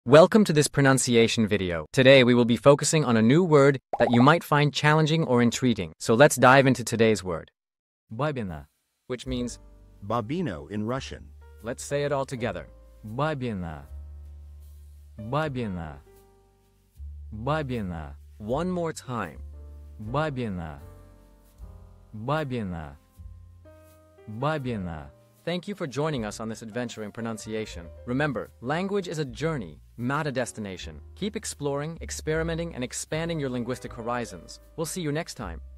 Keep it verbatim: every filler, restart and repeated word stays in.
Welcome to this pronunciation video. Today we will be focusing on a new word that you might find challenging or intriguing. So let's dive into today's word. Бабино. Which means, Babino in Russian. let's say it all together. Бабино. Бабино. Бабино. One more time. Бабино. Бабино. Бабино. Thank you for joining us on this adventure in pronunciation. Remember, language is a journey, not a destination. Keep exploring, experimenting, and expanding your linguistic horizons. We'll see you next time.